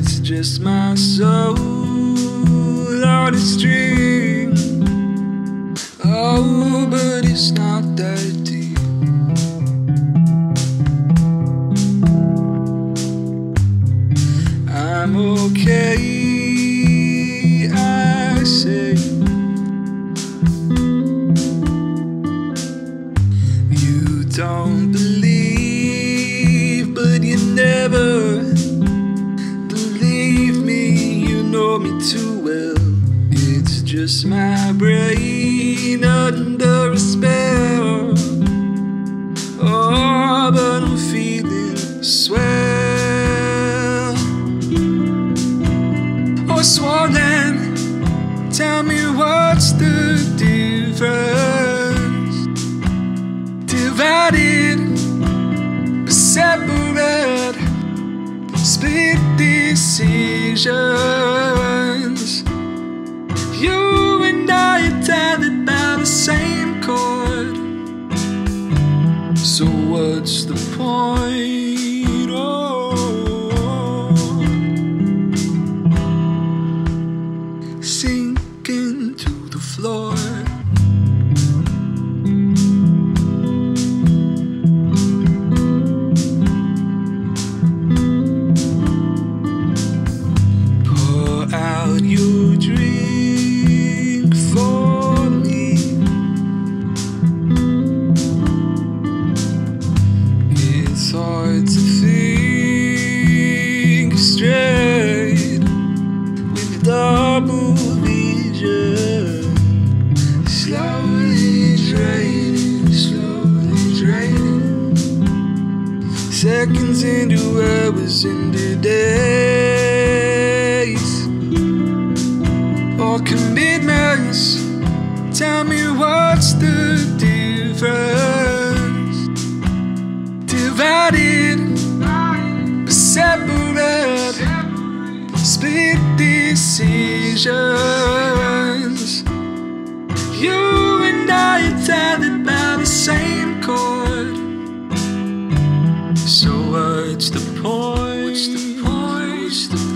It's just my soul on a string. Oh, but it's not that deep. I'm okay, I say. You don't believe, but you never believe me. You know me too well. It's just my brain under a spell. Oh, but I'm feeling swell. Oh, swollen, tell me what's the difference? Divided but separate, split decisions. You and I are tethered by the same cord. So what's the point? Oh, sinking to the floor. Pour out your drink for me. It's hard to think straight with double vision. Slowly draining. Seconds into hours into days. Or commitments. Tell me what's the difference? Divided but separate, split decisions. You and I are tethered by the same cord. So what's the point? What's the point?